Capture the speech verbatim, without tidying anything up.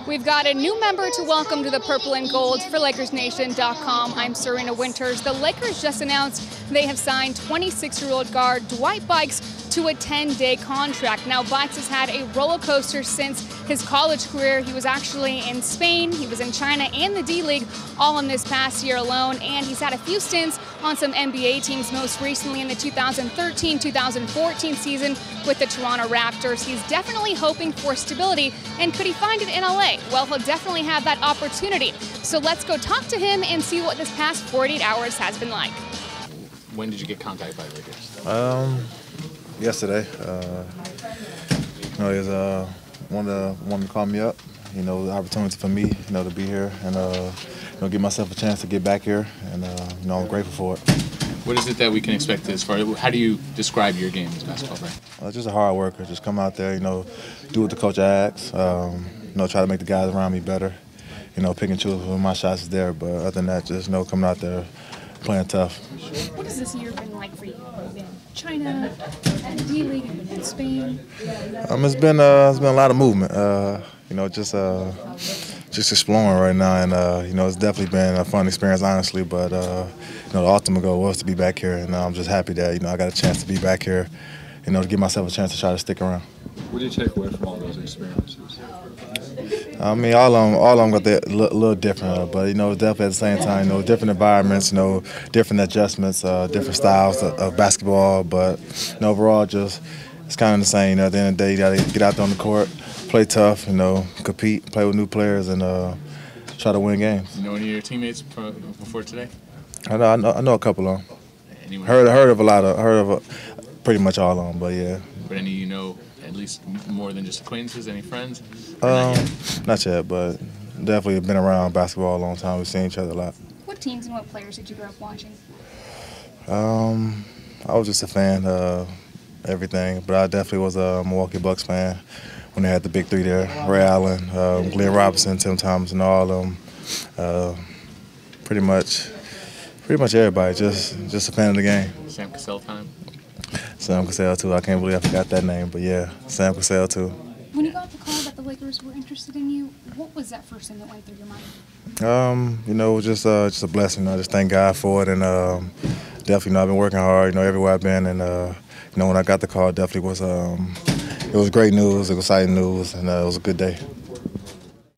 We've got a new member to welcome to the Purple and Gold for Lakers Nation dot com. I'm Serena Winters. The Lakers just announced they have signed twenty-six-year-old guard Dwight Buycks to a ten-day contract. Now, Buycks has had a roller coaster since his college career. He was actually in Spain, he was in China, and the D-League all in this past year alone. And he's had a few stints on some N B A teams, most recently in the two thousand thirteen two thousand fourteen season with the Toronto Raptors. He's definitely hoping for stability, and could he find it in L A? Well, he'll definitely have that opportunity. So let's go talk to him and see what this past forty-eight hours has been like. When did you get contacted by the Lakers? Um, yesterday. Uh, you know, there's uh, one to wanted to call me up. You know, the opportunity for me, you know, to be here and uh, you know, give myself a chance to get back here, and uh, you know, I'm grateful for it. What is it that we can expect as far? How do you describe your game as a basketball player? Uh, just a hard worker. Just come out there, you know, do what the coach asks. Um, you know, try to make the guys around me better. You know, pick and choose when my shots is there. But other than that, just you know, coming out there, playing tough. What has this year been like for you? You've been in China, D-League, you've been in Spain. Um, it's been uh, it's been a lot of movement. Uh, you know, just uh, just exploring right now, and uh, you know, it's definitely been a fun experience, honestly. But uh, you know, the ultimate goal was to be back here, and uh, I'm just happy that you know I got a chance to be back here. You know, to give myself a chance to try to stick around. What did you take away from all those experiences? I mean, all of them, all of them got that a little different, uh, but you know, definitely at the same time, you know, different environments, you know, different adjustments, uh, different styles of, of basketball. But you know, overall, just it's kind of the same. You know, at the end of the day, you got to get out there on the court, play tough, you know, compete, play with new players, and uh, try to win games. You know any of your teammates before today? I know, I know, I know a couple of them. Anyone? Heard, heard of a lot of, heard of a, pretty much all of them, but yeah. But any you know, at least more than just acquaintances, any friends? Um, not yet? Not yet, but definitely been around basketball a long time. We've seen each other a lot. What teams and what players did you grow up watching? Um, I was just a fan of everything, but I definitely was a Milwaukee Bucks fan when they had the big three there: Ray Allen, um, Glenn Robinson, Tim Thomas, and all of them. Uh, pretty much, pretty much everybody. Just, just a fan of the game. Sam Cassell time. Sam Cassell too. I can't believe I forgot that name, but yeah, Sam Cassell too. When you got the call that the Lakers were interested in you, what was that first thing that went through your mind? Um, you know, just uh, just a blessing. I just thank God for it, and um, definitely, you know, I've been working hard. You know, everywhere I've been, and uh, you know, when I got the call, it definitely was um, it was great news. It was exciting news, and uh, it was a good day.